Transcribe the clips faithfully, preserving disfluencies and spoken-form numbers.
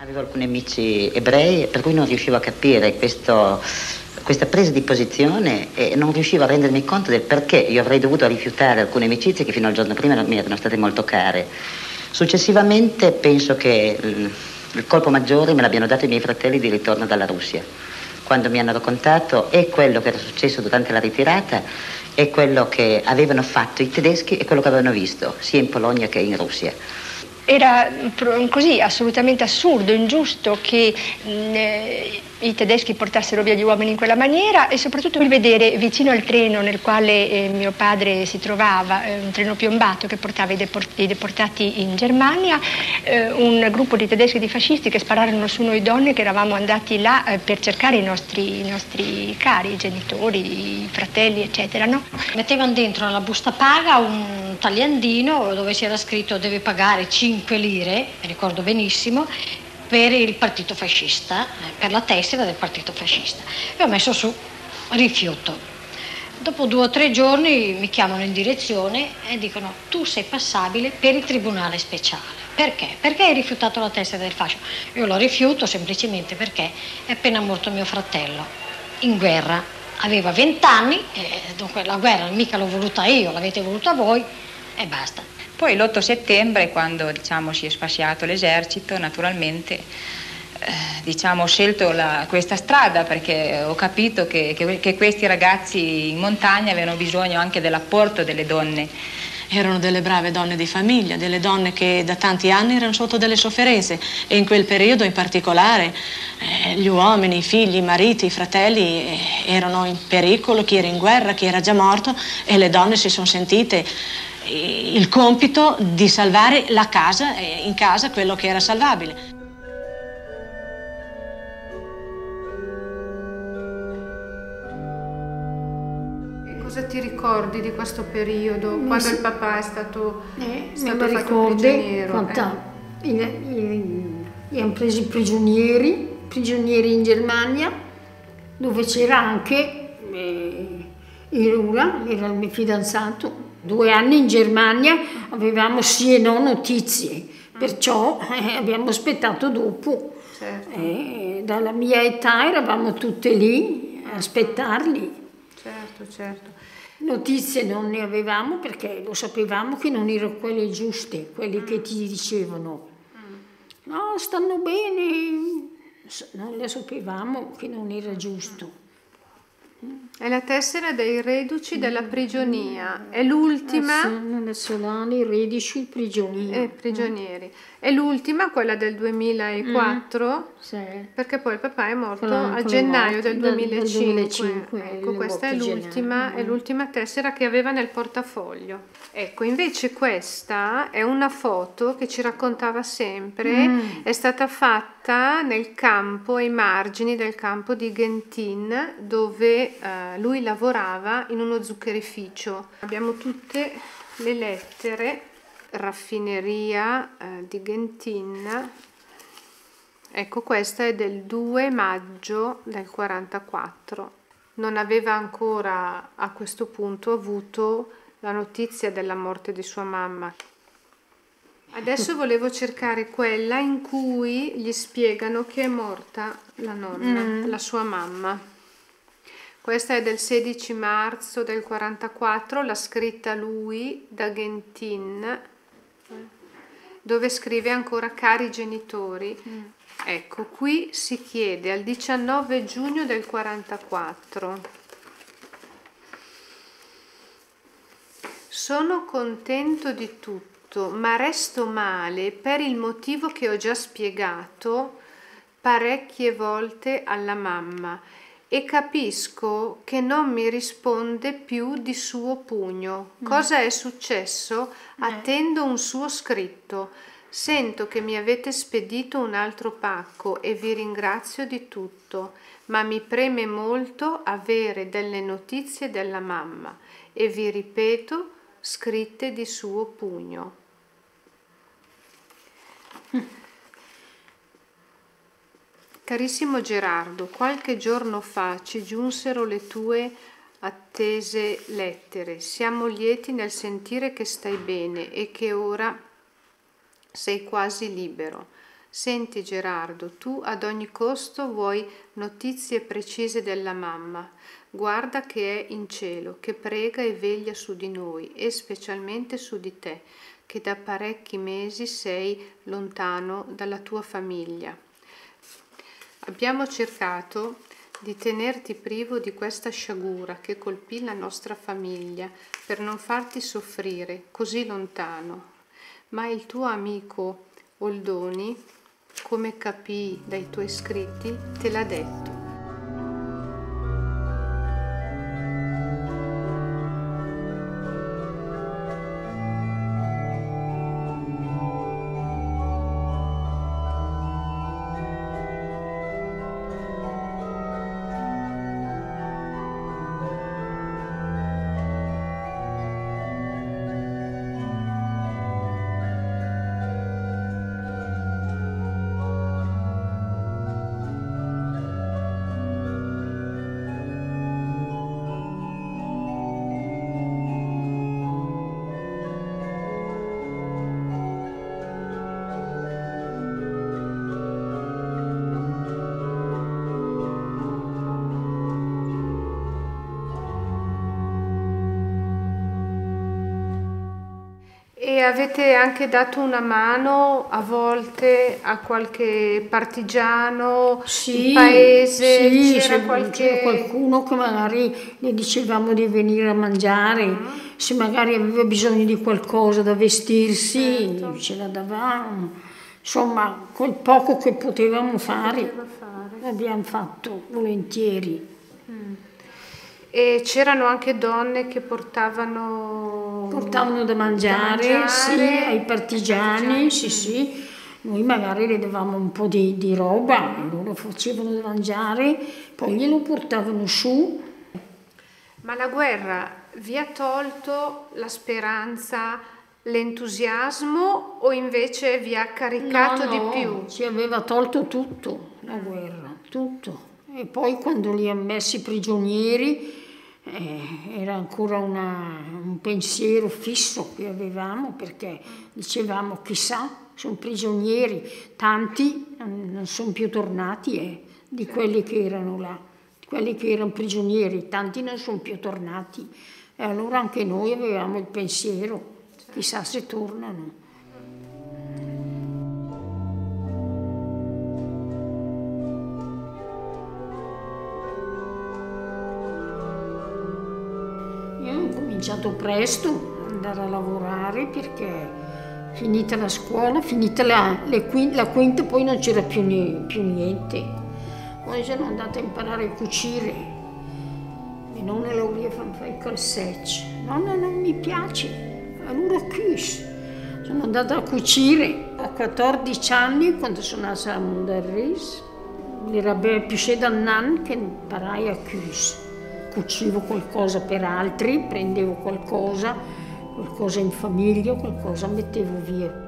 Avevo alcuni amici ebrei per cui non riuscivo a capire questo, questa presa di posizione e non riuscivo a rendermi conto del perché io avrei dovuto rifiutare alcune amicizie che fino al giorno prima mi erano state molto care. Successivamente penso che il, il colpo maggiore me l'abbiano dato i miei fratelli di ritorno dalla Russia, quando mi hanno raccontato e quello che era successo durante la ritirata e quello che avevano fatto i tedeschi e quello che avevano visto sia in Polonia che in Russia. Era così assolutamente assurdo, ingiusto che mh, i tedeschi portassero via gli uomini in quella maniera e soprattutto il vedere vicino al treno nel quale eh, mio padre si trovava, eh, un treno piombato che portava i, deport- i deportati in Germania, eh, un gruppo di tedeschi e di fascisti che spararono su noi donne che eravamo andati là eh, per cercare i nostri, i nostri cari, i genitori, i fratelli, eccetera. No? Mettevano dentro nella busta paga un tagliandino dove c'era scritto deve pagare cinque lire, mi ricordo benissimo, per il partito fascista, per la tessera del partito fascista. E ho messo su rifiuto. Dopo due o tre giorni mi chiamano in direzione e dicono tu sei passabile per il tribunale speciale. Perché? Perché hai rifiutato la tessera del fascio? Io lo rifiuto semplicemente perché è appena morto mio fratello in guerra. Aveva vent'anni, e dunque la guerra mica l'ho voluta io, l'avete voluta voi e basta. Poi l'otto settembre, quando diciamo, si è sfasciato l'esercito, naturalmente eh, diciamo, ho scelto la, questa strada perché ho capito che, che, che questi ragazzi in montagna avevano bisogno anche dell'apporto delle donne. Erano delle brave donne di famiglia, delle donne che da tanti anni erano sotto delle sofferenze e in quel periodo in particolare eh, gli uomini, i figli, i mariti, i fratelli eh, erano in pericolo, chi era in guerra, chi era già morto e le donne si sono sentite il compito di salvare la casa, in casa quello che era salvabile. E cosa ti ricordi di questo periodo, mi quando si... il papà è stato, eh, stato me fatto prigioniero? Quando eh. il, il, li hanno presi prigionieri, prigionieri in Germania, dove c'era anche eh, Irura, era il mio fidanzato. Due anni in Germania avevamo sì e no notizie, perciò eh, abbiamo aspettato dopo. Certo. Eh, dalla mia età eravamo tutte lì a aspettarli. Certo, certo. Notizie non ne avevamo perché lo sapevamo che non erano quelle giuste, quelli che ti dicevano no, stanno bene, non le sapevamo che non era giusto. È la tessera dei reduci della prigionia, è l'ultima... Eh sì, solani, reduci, prigionieri. Eh, prigionieri. È l'ultima, quella del duemilaquattro, mm, sì. Perché poi il papà è morto la, a gennaio del duemilacinque. Del duemilacinque ecco, questa è l'ultima, è l'ultima tessera che aveva nel portafoglio. Ecco, invece questa è una foto che ci raccontava sempre, mm. è stata fatta nel campo, ai margini del campo di Ghentin, dove eh, lui lavorava in uno zuccherificio. Abbiamo tutte le lettere, raffineria eh, di Ghentin. Ecco, questa è del due maggio del quarantaquattro. Non aveva ancora a questo punto avuto la notizia della morte di sua mamma. Adesso volevo cercare quella in cui gli spiegano che è morta la nonna, mm. la sua mamma. Questa è del sedici marzo del quarantaquattro, l'ha scritta lui da Ghentin, dove scrive ancora cari genitori. Mm. Ecco, qui si chiede al diciannove giugno del quarantaquattro. Sono contento di tutto, ma resto male per il motivo che ho già spiegato parecchie volte alla mamma e capisco che non mi risponde più di suo pugno. Mm. Cosa è successo? Attendo un suo scritto. Sento che mi avete spedito un altro pacco e vi ringrazio di tutto, ma mi preme molto avere delle notizie della mamma e vi ripeto, scritte di suo pugno. Carissimo Gerardo, qualche giorno fa ci giunsero le tue attese lettere. Siamo lieti nel sentire che stai bene e che ora sei quasi libero. Senti Gerardo, tu ad ogni costo vuoi notizie precise della mamma. Guarda che è in cielo, che prega e veglia su di noi e specialmente su di te, che da parecchi mesi sei lontano dalla tua famiglia. Abbiamo cercato di tenerti privo di questa sciagura che colpì la nostra famiglia per non farti soffrire così lontano, ma il tuo amico Oldoni, come capii dai tuoi scritti, te l'ha detto. E avete anche dato una mano a volte a qualche partigiano sì, in paese? Sì, c'era, se qualche... c'era qualcuno che magari le dicevamo di venire a mangiare, mm. se magari aveva bisogno di qualcosa da vestirsi, certo. ce la davamo. Insomma, quel poco che potevamo fare, fare. l'abbiamo fatto volentieri. Mm. E c'erano anche donne che portavano... Portavano da mangiare, da mangiare sì, ai partigiani, partigiani. sì, sì. Noi magari le davamo un po' di, di roba, loro facevano da mangiare, poi glielo portavano su. Ma la guerra vi ha tolto la speranza, l'entusiasmo o invece vi ha caricato no, no, di più? Ci aveva tolto tutto, la guerra, tutto. E poi quando li ha messi prigionieri, Eh, era ancora una, un pensiero fisso che avevamo, perché dicevamo chissà, sono prigionieri, tanti non sono più tornati eh, di quelli che erano là, di quelli che erano prigionieri, tanti non sono più tornati e allora anche noi avevamo il pensiero, chissà se tornano. Ho cominciato presto ad andare a lavorare perché finita la scuola, finita la, le quinte, la quinta poi non c'era più, più niente. Poi sono andata a imparare a cucire. Mia nonna la voleva fare i calzecci. Nonna non mi piace, allora chiuso. Sono andata a cucire a quattordici anni quando sono nata a Mondarris. Era più da un anno che imparai a chiudere. Cucivo qualcosa per altri, prendevo qualcosa, qualcosa in famiglia, qualcosa mettevo via.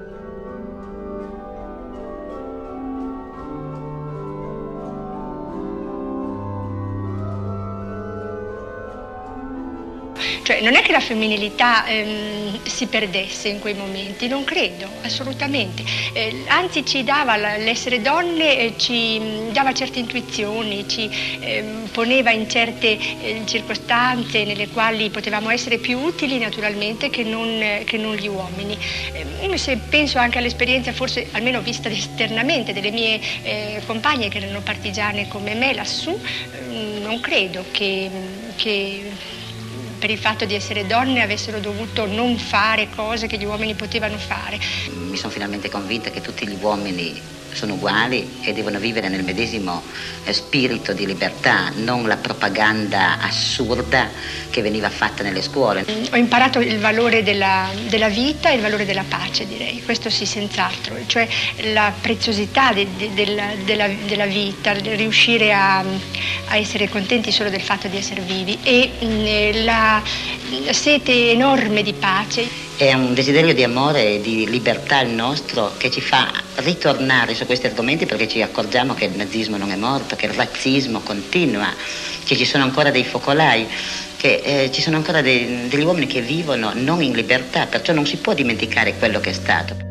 Cioè, non è che la femminilità ehm, si perdesse in quei momenti, non credo, assolutamente. Eh, anzi ci dava, l'essere donne eh, ci dava certe intuizioni, ci eh, poneva in certe eh, circostanze nelle quali potevamo essere più utili naturalmente che non, eh, che non gli uomini. Eh, se penso anche all'esperienza, forse almeno vista esternamente, delle mie eh, compagne che erano partigiane come me lassù, eh, non credo che... che per il fatto di essere donne avessero dovuto non fare cose che gli uomini potevano fare. Mi sono finalmente convinta che tutti gli uomini sono uguali e devono vivere nel medesimo spirito di libertà, non la propaganda assurda che veniva fatta nelle scuole. Ho imparato il valore della, della vita e il valore della pace, direi, questo sì senz'altro, cioè la preziosità de, de, della, della, della vita, riuscire a, a essere contenti solo del fatto di essere vivi e mh, la, la sete enorme di pace. È un desiderio di amore e di libertà il nostro che ci fa ritornare su questi argomenti, perché ci accorgiamo che il nazismo non è morto, che il razzismo continua, che ci sono ancora dei focolai, che eh, ci sono ancora dei, degli uomini che vivono non in libertà, perciò non si può dimenticare quello che è stato.